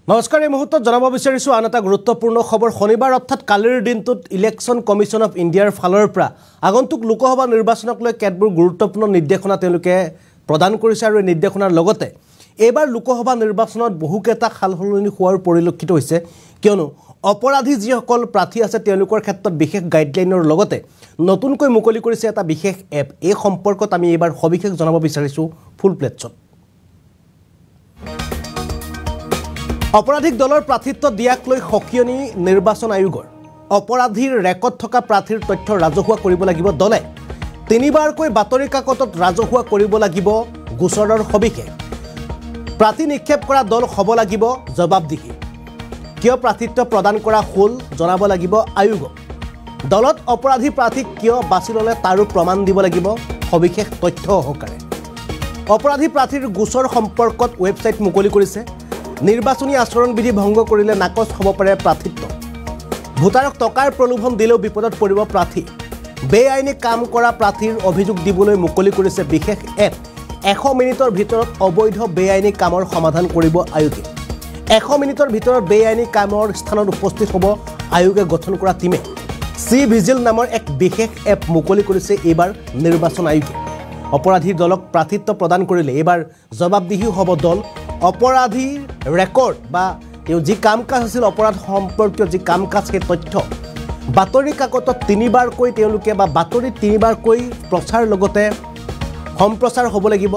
নমস্কাৰ এই মুহূৰ্তত জনাব বিচাৰিছো আন এটা গুৰুত্বপূৰ্ণ খবৰ শনিবাৰ অৰ্থাৎ কালিৰ দিনটোত ইলেকশ্যন কমিশন অফ ইণ্ডিয়াৰ ফালৰ পৰা আগন্তুক লোকসভা নিৰ্বাচনক লৈ কেতবোৰ গুৰুত্বপূৰ্ণ নিৰ্দেশনা তেওঁলোকে প্ৰদান কৰিছে আৰু এই নিৰ্দেশনাৰ লগতে এবাৰ লোকসভা নিৰ্বাচনত বহুকেইটা সালসলনি হোৱাৰ পৰিলক্ষিত হৈছে কিয়নো অপৰাধী যিসকল প্ৰাৰ্থী আছে তেওঁলোকৰ ক্ষেত্ৰত বিশেষ গাইডলাইনৰ লগতে নতুনকৈ মুকলি কৰিছে এটা বিশেষ এপ এই সম্পৰ্কত আমি এবাৰ সবিশেষ জনাব বিচাৰিছো ফুল প্লেটছত অপৰাধিক দলৰ প্ৰাৰ্থিত্ব দিয়াক লৈ সকিয়নি নিৰ্বাচন আয়োগৰ অপৰাধীৰ ৰেকৰ্ড থকা প্ৰাৰ্থীৰ তথ্য ৰাজহুৱা কৰিব লাগিব দলে তিনিবাৰকৈ বাতৰি কাকতত ৰাজহুৱা কৰিব লাগিব গোচৰৰ সবিশেষ প্ৰাৰ্থী নিক্ষেপ কৰা দল হ'ব লাগিব জবাবদিহি কিয় প্ৰাৰ্থিত্ব প্ৰদান কৰা হ'ল জনাব লাগিব আয়োগক দলত অপৰাধী প্ৰাৰ্থীক কিয় বাছি ল'লে তাৰো প্ৰমাণ দিব লাগিব সবিশেষ তথ্য সহকাৰে অপৰাধী প্ৰাৰ্থীৰ গোচৰ সম্পৰ্কত ৱেবছাইট মুকলি কৰিছে নিৰ্বাচনী আচৰণবিধি ভংগ কৰিলে নাকচ হ'ব পাৰে প্ৰাৰ্থিত্ব ভোটাৰক টকাৰ প্ৰলোভন দিলেও বিপদত পৰিব প্ৰাৰ্থী বেআইনী কাম কৰা প্ৰাৰ্থীৰ অভিযোগ দিবলৈ মুকলি কৰিছে বিশেষ এপ 100 মিনিটৰ ভিতৰত অবৈধ বেআইনী কামৰ সমাধান কৰিব আয়োগে 100 মিনিটৰ ভিতৰত বেআইনী কামৰ স্থানত উপস্থিত হ'ব আয়োগে গঠন কৰা টিমে চি ভিজিল নামৰ এক বিশেষ এপ মুকলি কৰিছে এইবাৰ নিৰ্বাচন আয়োগে অপৰাধী দলক প্ৰাৰ্থিত্ব প্ৰদান কৰিলে এইবাৰ জবাবদিহি হ'ব দল অপৰাধীৰ ৰেকৰ্ড বা যি কাম কাজ আছিল অপৰাধ সম্পৰ্কীয় যি কাম কাজ সেই তথ্য বাতৰি কাকতত তিনিবাৰকৈ তেওঁলোকে বা বাতৰি তিনিবাৰকৈ প্ৰচাৰ লগতে সম্প্ৰচাৰ হ'ব লাগিব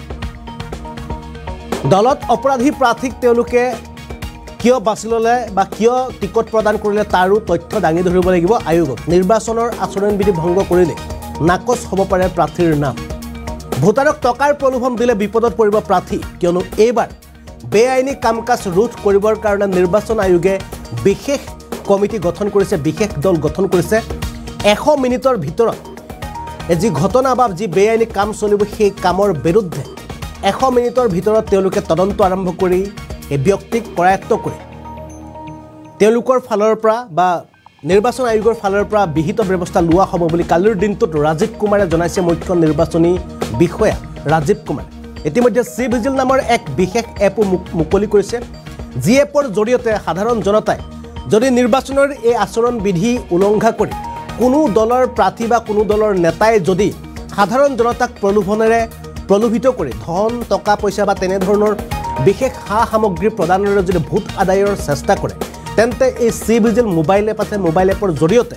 দলত অপৰাধী প্ৰাৰ্থীক তেওঁলোকে কিয় বাছি ল'লে বা কিয় টিকট প্ৰদান কৰিলে তাৰো তথ্য দাঙি ধৰিব লাগিব আয়োগক নিৰ্বাচনৰ আচৰণবিধি ভংগ কৰিলে নাকচ হ'ব পাৰে প্ৰাৰ্থীৰ নাম ভোটাৰক টকাৰ প্ৰলোভন দিলে বিপদত পৰিব প্ৰাৰ্থী কিয়নো এইবাৰ বেআইনী কাম কাজ ৰোধ কৰিবৰ কাৰণে নিৰ্বাচন আয়োগে বিশেষ কমিটি গঠন কৰিছে বিশেষ দল গঠন কৰিছে 100 মিনিটৰ ভিতৰত যি ঘটনা বা যি বেআইনী কাম চলিব সেই কামৰ বিৰুদ্ধে 100 মিনিটৰ ভিতৰত তেওঁলোকে তদন্ত আৰম্ভ কৰি এই ব্যক্তিক কৰায়ত্ব কৰি তেওঁলোকৰ ফালৰ পৰা বা নিৰ্বাচন আয়োগৰ ফালৰ পৰা বিহিত ব্যৱস্থা লোৱা হ'ব বুলি কালিৰ দিনটোত ৰাজীৱ কুমাৰে জনাইছে মুখ্য নিৰ্বাচনী বিষয়া ৰাজীৱ কুমাৰ ইতিমধ্যে চি ভিজিল নামৰ এক বিশেষ এপো মুকলি কৰিছে যি এপৰ জৰিয়তে সাধাৰণ জনতাই যদি নিৰ্বাচনৰ এই আচৰণ বিধি উলংঘা কৰি কোনো দলৰ প্ৰাৰ্থী বা কোনো দলৰ নেতাই যদি সাধাৰণ জনতাক প্ৰলোভনেৰে প্ৰলোভিত কৰি ধন টকা পইচা বা তেনে ধৰণৰ বিশেষ সা সামগ্ৰী প্ৰদানেৰে যদি ভোট আদায়ৰ চেষ্টা কৰে তেন্তে এই চি ভিজিল মোবাইল এপ আছে মোবাইল এপৰ জৰিয়তে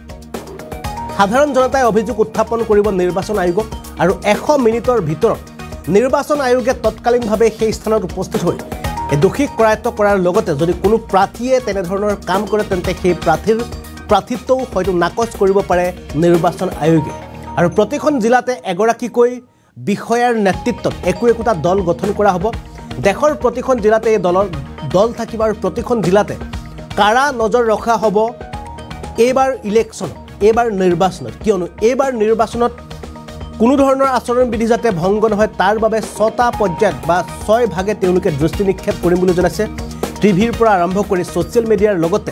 সাধাৰণ জনতাই অভিযোগ উত্থাপন কৰিব নিৰ্বাচন আয়োগক আৰু 100 মিনিটৰ ভিতৰত নিৰ্বাচন আয়োগে তৎকালীনভাৱে সেই স্থানত উপস্থিত হৈ এই দোষীক কৰায়ত্ব কৰাৰ লগতে যদি কোনো প্ৰাৰ্থীয়ে তেনে ধৰণৰ কাম কৰে তেন্তে সেই প্ৰাৰ্থীৰ প্ৰাৰ্থিত্বও হয়তো নাকচ কৰিব পাৰে নিৰ্বাচন আয়োগে আৰু প্ৰতিখন জিলাতে এগৰাকীকৈ বিষয়াৰ নেতৃত্বত একোটা দল গঠন কৰা হ'ব দেশৰ প্ৰতিখন জিলাতে এই দল থাকিব আৰু প্ৰতিখন জিলাতে কাৰা নজৰ ৰখা হ'ব এইবাৰ ইলেকশ্যন এইবাৰ নিৰ্বাচনত কিয়নো এইবাৰ নিৰ্বাচনত কোনো ধৰণৰ আচৰণবিধি যাতে ভংগ নহয় তাৰ বাবে 6টা পৰ্যায়ত বা 6 ভাগে তেওঁলোকে দৃষ্টি নিক্ষেপ কৰিম বুলি জনাইছে টিভিৰ পৰা আৰম্ভ কৰি ছ'চিয়েল মিডিয়াৰ লগতে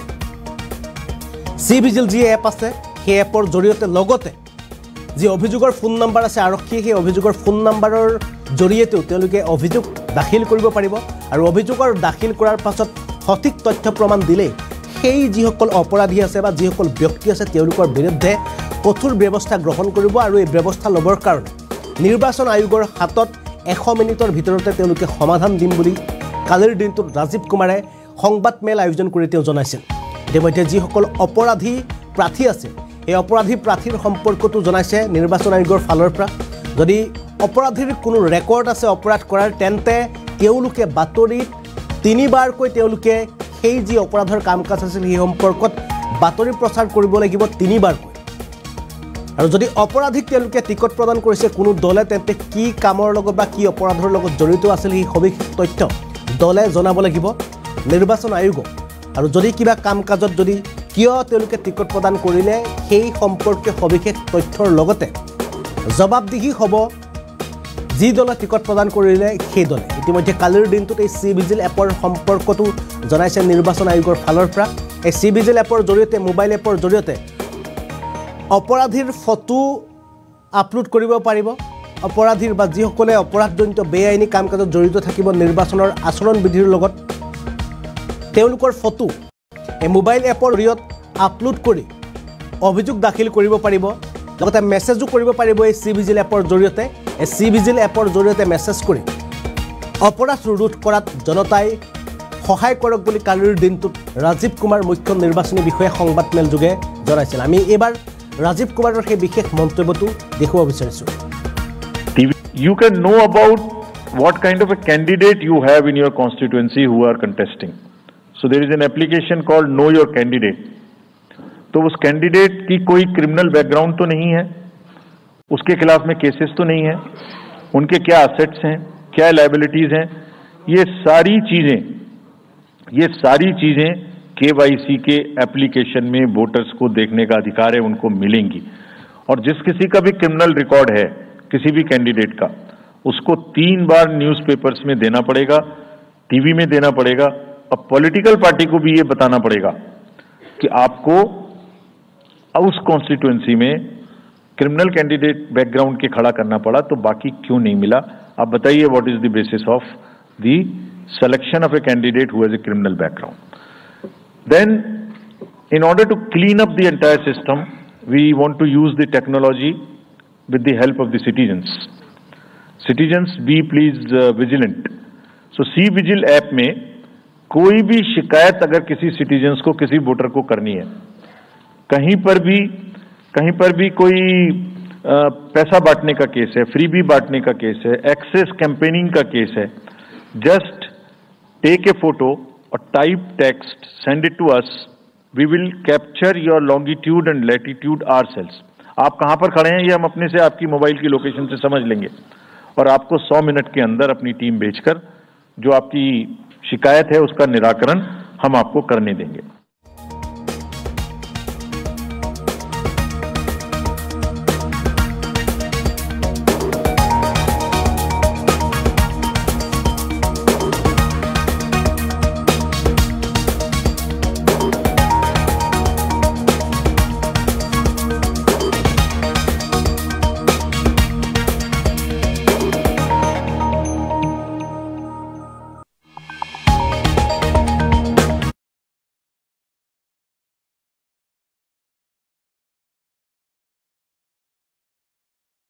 চি ভিজিল যি এপ আছে সেই এপৰ জৰিয়তে লগতে যি অভিযোগৰ ফোন নম্বৰ আছে আৰক্ষী সেই অভিযোগৰ ফোন নম্বৰৰ জৰিয়তেও তেওঁলোকে অভিযোগ দাখিল কৰিব পাৰিব আৰু অভিযোগৰ দাখিল কৰাৰ পাছত সঠিক তথ্য প্ৰমাণ দিলে সেই যিসকল অপৰাধী আছে বা যিসকল ব্যক্তি আছে তেওঁলোকৰ বিৰুদ্ধে কঠোৰ ব্যৱস্থা গ্ৰহণ কৰিব আৰু এই ব্যৱস্থা ল'বৰ কাৰণে নিৰ্বাচন আয়োগৰ হাতত 100 মিনিটৰ ভিতৰতে তেওঁলোকে সমাধান দিম বুলি কালিৰ দিনটোত ৰাজীৱ কুমাৰে সংবাদ মেল আয়োজন কৰি তেওঁ জনাইছিল ইতিমধ্যে যিসকল অপৰাধী প্ৰাৰ্থী আছে এই অপৰাধী প্ৰাৰ্থীৰ সম্পৰ্কটো জনাইছে নিৰ্বাচন আয়োগৰ ফালৰ পৰা যদি অপৰাধীৰ কোনো ৰেকৰ্ড আছে অপৰাধ কৰাৰ তেন্তে তেওঁলোকে বাতৰিত তিনিবাৰকৈ তেওঁলোকে সেই যি অপৰাধৰ কাম কাজ আছিল সেই সম্পৰ্কত বাতৰি প্ৰচাৰ কৰিব লাগিব তিনিবাৰকৈ আৰু যদি অপৰাধীক তেওঁলোকে টিকট প্ৰদান কৰিছে কোনো দলে তেন্তে কি কামৰ লগত বা কি অপৰাধৰ লগত জড়িত আছিল সেই সবিশেষ তথ্য দলে জনাব লাগিব নিৰ্বাচন আয়োগক আৰু যদি কিবা কাম কাজত যদি কিয় তেওঁলোকে টিকট প্ৰদান কৰিলে সেই সম্পৰ্কে সবিশেষ তথ্যৰ লগতে জবাবদিহি হ'ব যি দলে টিকট প্ৰদান কৰিলে সেই দলে ইতিমধ্যে কালিৰ দিনটোত এই চি ভিজিল এপৰ সম্পৰ্কটো জনাইছে নিৰ্বাচন আয়োগৰ ফালৰ পৰা এই চি ভিজিল এপৰ জৰিয়তে মোবাইল এপৰ জৰিয়তে অপৰাধীৰ ফটো আপলোড কৰিব পাৰিব অপৰাধীৰ বা যিসকলে অপৰাধজনিত বেআইনী কাম কাজত জড়িত থাকিব নিৰ্বাচনৰ আচৰণ বিধিৰ লগত তেওঁলোকৰ ফটো এই মোবাইল এপৰ জৰিয়তে আপলোড কৰি অভিযোগ দাখিল কৰিব পাৰিব লগতে মেছেজো কৰিব পাৰিব এই চি ভিজিল এপৰ জৰিয়তে এই চি ভিজিল এপৰ জৰিয়তে মেছেজ কৰি অপৰাধ ৰোধ কৰাত জনতাই সহায় কৰক বুলি কালিৰ দিনটোত ৰাজীৱ কুমাৰ মুখ্য নিৰ্বাচনী বিষয়া সংবাদমেল যোগে জনাইছিল আমি এবাৰ ৰাজীৱ কুমাৰৰ সেই বিশেষ মন্তব্যটো দেখুৱাব বিচাৰিছোঁ You can know about what kind of a candidate you have in your constituency who are contesting. So there is an application called Know Your Candidate. तो उस कैंडिडेट की कोई क्रिमिनल बैकग्राउंड तो नहीं है, उसके खिलाफ में केसेस तो नहीं है, उनके क्या असेट्स हैं, क्या लायबिलिटीज हैं, ये सारी चीजें KYC के एप्लीकेशन में वोटर्स को देखने का अधिकार है, उनको मिलेंगी। और जिस किसी का भी क्रिमिनल रिकॉर्ड है किसी भी कैंडिडेट का, उसको 3 बार न्यूज़पेपर्स में देना पड़ेगा, टीवी में देना पड़ेगा, और पॉलिटिकल पार्टी को भी ये बताना पड़ेगा कि आपको उस कॉन्स्टिट्यूएंसी में क्रिमिनल कैंडिडेट बैकग्राउंड के खड़ा करना पड़ा, तो बाकी क्यों नहीं मिला? आप बताइए, what is the basis of the selection of a candidate who has a criminal background? Then, in order to clean up the entire system, we want to use the technology with the help of the citizens. Citizens, be please vigilant. So, C-Vigil app में कोई भी शिकायत अगर किसी citizens को, किसी voter को करनी है, कहीं पर भी कोई पैसा बांटने का केस है, फ्रीबी बांटने का केस है, एक्सेस कैंपेनिंग का केस है, जस्ट टेक ए फोटो और type text, send it to us, we will capture your longitude and latitude ourselves. आप कहां पर खड़े हैं ये हम अपने से आपकी मोबाइल की लोकेशन से समझ लेंगे और आपको 100 मिनट के अंदर अपनी टीम भेजकर जो आपकी शिकायत है उसका निराकरण हम आपको करने देंगे।